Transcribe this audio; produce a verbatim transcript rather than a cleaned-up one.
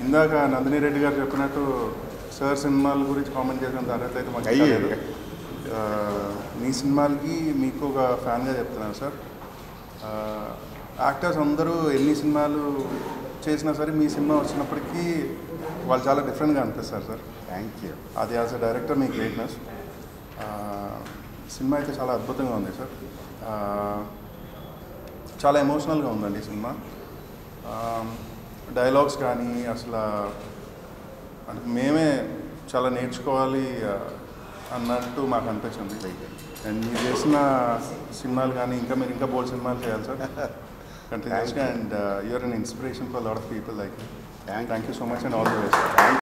ఇందాక నందిని రెడ్డి గారు చెప్పినట్టు సార్ సినిమాల గురించి కామెంట్ చేసిన తర్వాత అయితే మాకు అయ్యేది మీ సినిమాలకి మీకు ఒక ఫ్యాన్గా చెప్తున్నాను సార్. యాక్టర్స్ అందరూ ఎన్ని సినిమాలు చేసినా సరే మీ సినిమా వచ్చినప్పటికీ వాళ్ళు చాలా డిఫరెంట్గా అనిపిస్తారు సార్. Thank you. అది యాజ్ అ డైరెక్టర్ మీ గ్రేట్నెస్. సినిమా అయితే చాలా అద్భుతంగా ఉంది సార్. చాలా ఎమోషనల్గా ఉందండి ఈ సినిమా. డైలాగ్స్ కానీ అసలు అంటే మేమే చాలా నేర్చుకోవాలి అన్నట్టు మాకు అనిపించింది. అండ్ మీరు చేసిన సినిమాలు కానీ ఇంకా మీరు ఇంకా బోల్డ్ సినిమాలు చేయాలి సార్ కంటిన్యూస్గా. And you're an inspiration for lot of people like. Thank thank you so much and all the best.